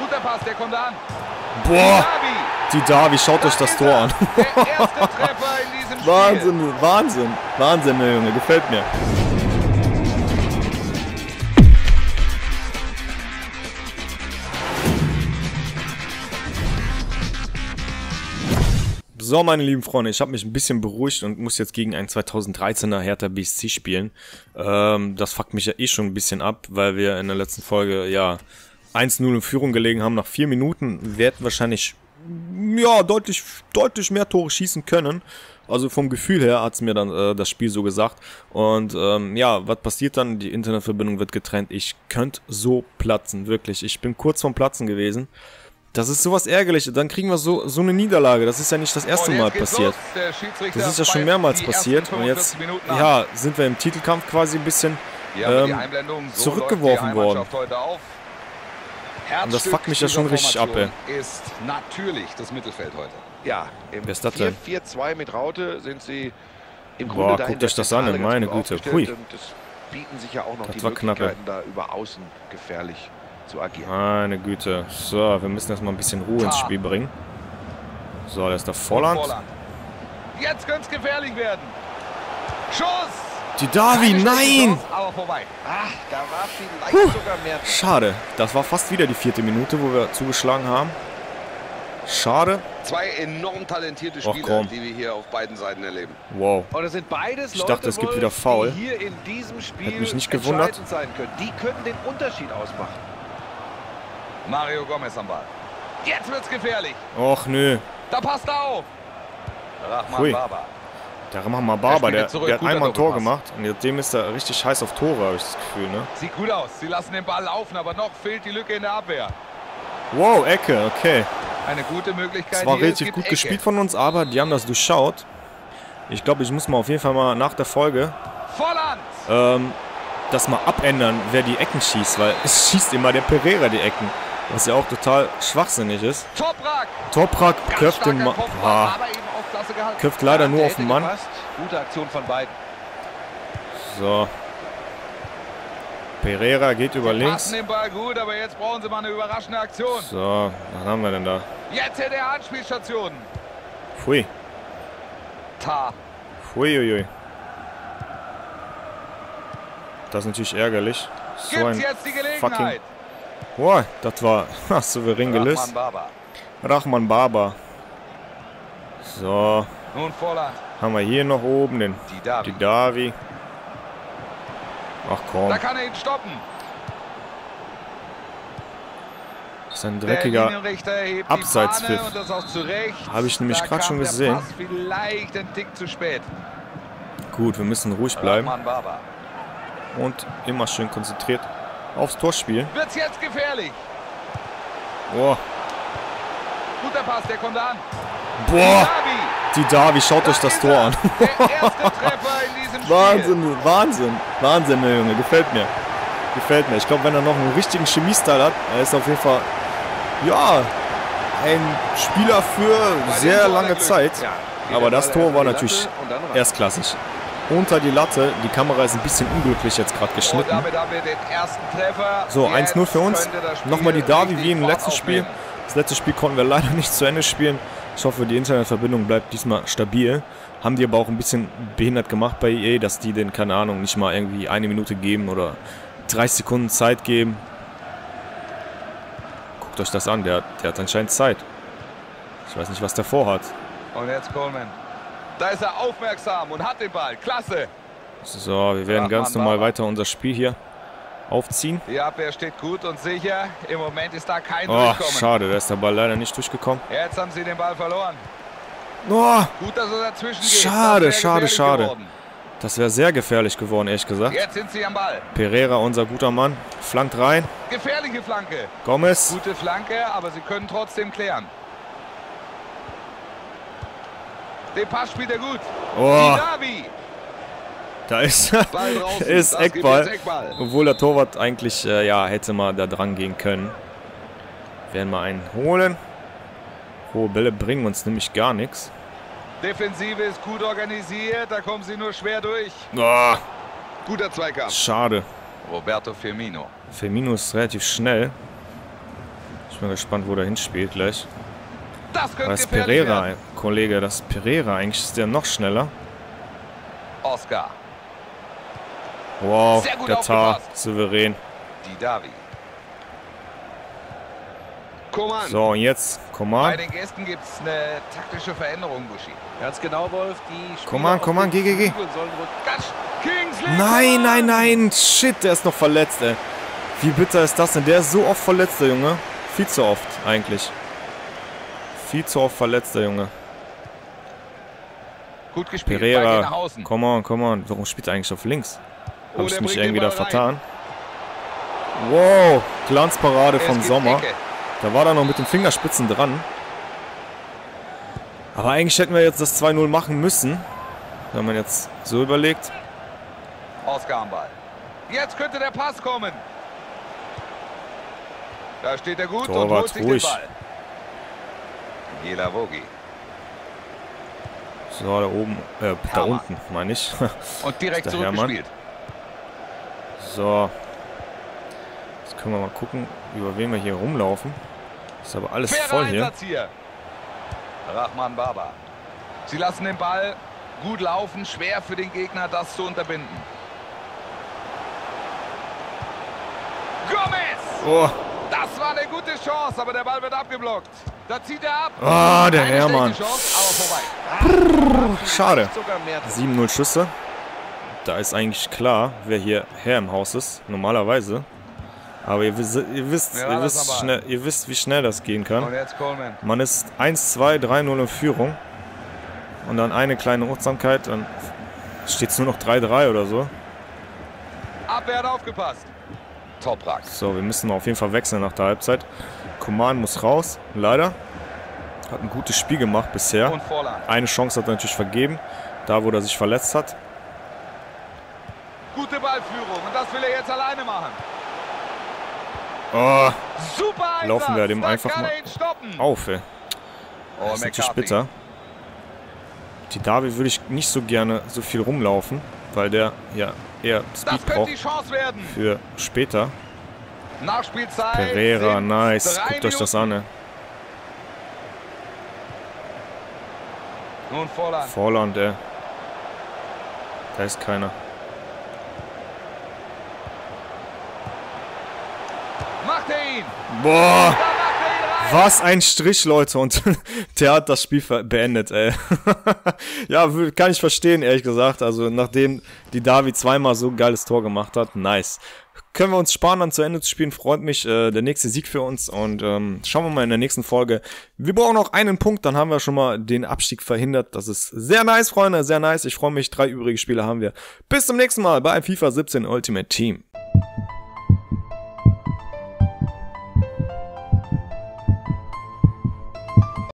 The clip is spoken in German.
Guter Pass, der kommt an. Boah, die Davi, schaut euch das Tor an. Der erste Treffer in diesem Spiel. Wahnsinn, Wahnsinn. Wahnsinn, der Junge, gefällt mir. So, meine lieben Freunde, ich habe mich ein bisschen beruhigt und muss jetzt gegen einen 2013er Hertha BSC spielen. Das fuckt mich ja eh schon ein bisschen ab, weil wir in der letzten Folge, ja, 1-0 in Führung gelegen haben. Nach 4 Minuten werden wahrscheinlich, ja, deutlich mehr Tore schießen können. Also vom Gefühl her hat es mir dann das Spiel so gesagt. Und ja, was passiert dann? Die Internetverbindung wird getrennt. Ich könnte so platzen, wirklich. Ich bin kurz vorm Platzen gewesen. Das ist sowas ärgerlich. Dann kriegen wir so eine Niederlage. Das ist ja nicht das erste Mal passiert. Das ist ja schon mehrmals passiert. Und jetzt, ja, sind wir im Titelkampf quasi ein bisschen zurückgeworfen worden. Und das fuckt mich ja schon richtig ab, ey. Ist natürlich das Mittelfeld heute. Ja, im 4-4-2 mit Raute sind sie im Grunde da. Guckt euch das an, meine Güte. Hui. Und es bieten sich ja auch noch das die war knapp, Möglichkeiten, da über außen gefährlich zu agieren. Meine Güte. So, wir müssen erstmal ein bisschen Ruhe ins Spiel bringen. So, da ist der Volland. Jetzt könnte es gefährlich werden. Schuss! Die Davi, nein! Aber vorbei. Ach, da war vielleicht sogar mehr. Schade. Das war fast wieder die 4. Minute, wo wir zugeschlagen haben. Schade. Zwei enorm talentierte Spieler, die wir hier auf beiden Seiten erleben. Wow. Und es sind beides Ich dachte, es gibt wieder Foul. Die hier in diesem Spiel hätte mich nicht gewundert. Sein können. Die können den Unterschied ausmachen. Mario Gomez am Ball. Jetzt wird's gefährlich. Och, nö. Da passt er auf. Rahman Baba. Der Rahman Baba, der hat einmal ein Tor gemacht. Und dem ist er richtig heiß auf Tore, habe ich das Gefühl, ne? Sieht gut aus. Sie lassen den Ball laufen, aber noch fehlt die Lücke in der Abwehr. Wow, Ecke, okay. Eine gute Möglichkeit. Es war relativ gut gespielt von uns, aber die haben das durchschaut. Ich glaube, ich muss mal auf jeden Fall mal nach der Folge das mal abändern, wer die Ecken schießt, weil es schießt immer der Pereira die Ecken, was ja auch total schwachsinnig ist. Toprak köpft den Mann. Köpft leider nur auf den Mann. Gute Aktion von beiden. So. Pereira geht über links. Den Ball gut, aber jetzt brauchen sie mal eine überraschende Aktion. So, was haben wir denn da? Jetzt in der Anspielstation. Pfui. Pfui. Das ist natürlich ärgerlich. So ein jetzt die Gelegenheit. Fucking... Boah, das war souverän gelöst. Rahman Baba. So. Nun Volland. Haben wir hier noch oben den die Davi. Ach komm. Da kann er ihn stoppen. Das ist ein dreckiger Abseitspfiff. Habe ich nämlich gerade schon gesehen. Vielleicht ein Tick zu spät. Gut, wir müssen ruhig bleiben. Und immer schön konzentriert aufs Tor spielen. Wird's jetzt gefährlich. Boah. Guter Pass, der kommt an. Boah. Die Davi, schaut euch das Tor an. Der erste Treffer in diesem Spiel. Wahnsinn, Wahnsinn. Wahnsinn, der Junge. Gefällt mir. Gefällt mir. Ich glaube, wenn er noch einen richtigen Chemiestyle hat, er ist auf jeden Fall, ja, ein Spieler für sehr lange Zeit. Aber das Tor war natürlich erstklassig. Unter die Latte. Die Kamera ist ein bisschen unglücklich jetzt gerade geschnitten. Damit haben wir den ersten Treffer. So, 1-0 für uns. Nochmal die Davi wie im letzten Spiel. Das letzte Spiel konnten wir leider nicht zu Ende spielen. Ich hoffe, die Internetverbindung bleibt diesmal stabil. Haben die aber auch ein bisschen behindert gemacht bei EA, dass die den, keine Ahnung, nicht mal irgendwie 1 Minute geben oder 30 Sekunden Zeit geben. Guckt euch das an, der hat anscheinend Zeit. Ich weiß nicht, was der vorhat. Und jetzt Coleman. Da ist er aufmerksam und hat den Ball. Klasse. So, wir werden ganz normal weiter unser Spiel hier aufziehen. Die Abwehr steht gut und sicher. Im Moment ist da kein Durchkommen. Schade, da ist der Ball leider nicht durchgekommen. Jetzt haben sie den Ball verloren. Oh, gut, dass er dazwischen geht. Schade. Das wäre sehr gefährlich geworden, ehrlich gesagt. Jetzt sind sie am Ball. Pereira, unser guter Mann, flankt rein. Gefährliche Flanke. Gomez. Gute Flanke, aber sie können trotzdem klären. Den Pass spielt er gut. Oh. Davi. Da ist Eckball. Obwohl der Torwart eigentlich, ja, hätte mal da dran gehen können. Werden wir einen holen. Hohe Bälle bringen uns nämlich gar nichts. Defensive ist gut organisiert, da kommen sie nur schwer durch. Oh. Guter Zweikampf. Schade. Roberto Firmino. Firmino ist relativ schnell. Ich bin gespannt, wo der hinspielt gleich. Das könnte Das ist gefährlich Pereira, werden. Kollege, das ist Pereira. Eigentlich ist der noch schneller. Oscar. Wow, Sehr gut der Tar, aufgepasst. souverän. Didavi. Coman. So, und jetzt, Bei Coman. den Gästen gibt es eine taktische Veränderung, Buschi. Ganz genau, Wolf. Die Spieler Coman, auf Coman, den geh. Flügeln sollen Ganz Kingsley. Nein, Coman. nein. Shit, der ist noch verletzt, ey. Wie bitter ist das denn? Der ist so oft verletzt, der Junge. Viel zu oft, eigentlich. Viel zu oft verletzt, der Junge. Gut gespielt. Ball geht nach Pereira, außen. come on. Warum spielt er eigentlich auf links? Habe ich der mich bringt irgendwie den da Ball rein. vertan? Wow, Glanzparade Es von gibt Sommer. Ecke. Da war er noch mit den Fingerspitzen dran. Aber eigentlich hätten wir jetzt das 2-0 machen müssen. Wenn man jetzt so überlegt. Oscar am Ball. Jetzt könnte der Pass kommen. Da steht er gut und Torwart, holt sich ruhig. den Ball. Jelavogi. So, da oben, da Hammer. unten, meine ich. Und direkt Ist der Hermann. zurückgespielt. So. Jetzt können wir mal gucken, über wen wir hier rumlaufen. Ist aber alles Fairer voll hier. Einsatz hier. Rahman Baba. Sie lassen den Ball gut laufen. Schwer für den Gegner, das zu unterbinden. Gomez! Oh, Das war eine gute Chance, aber der Ball wird abgeblockt. Da zieht er ab. Ah, der Keine Hermann. schlechte Chance, aber vorbei. schade. sogar mehr. 7-0 Schüsse. Da ist eigentlich klar, wer hier Herr im Haus ist. Normalerweise. Aber ihr wisst, wie schnell das gehen Und kann. jetzt Coleman. Man ist 1, 2, 3-0 in Führung. Und dann eine kleine Unachtsamkeit. Dann steht es nur noch 3-3 oder so. Abwehr hat aufgepasst. Toprak. So, wir müssen auf jeden Fall wechseln nach der Halbzeit. Coman muss raus, leider. Hat ein gutes Spiel gemacht bisher. Und Vorland. Eine Chance hat er natürlich vergeben, da wo er sich verletzt hat. Gute Ballführung. Und das will er jetzt alleine machen. Oh, Super Einsatz. Laufen wir dem Da einfach kann mal er ihn stoppen. auf, ey. Oh, Das ist natürlich McCarthy. bitter. Die Davi würde ich nicht so gerne so viel rumlaufen, weil der ja eher Das Speed könnte die braucht Chance werden. für später. Nachspielzeit. Pereira, sind nice. 3 Guckt euch das Minuten. an, ey. Nun Vorland. Vorland, ey. Da ist keiner. Macht er ihn. Boah! Da macht er ihn rein. Was ein Strich, Leute. Und der hat das Spiel beendet, ey. Ja, kann ich verstehen, ehrlich gesagt. Also, nachdem die Davi zweimal so ein geiles Tor gemacht hat, nice. Können wir uns sparen, dann zu Ende zu spielen. Freut mich. Der nächste Sieg für uns. Und schauen wir mal in der nächsten Folge. Wir brauchen noch einen Punkt, dann haben wir schon mal den Abstieg verhindert. Das ist sehr nice, Freunde. Sehr nice. Ich freue mich. 3 übrige Spiele haben wir. Bis zum nächsten Mal bei FIFA 17 Ultimate Team.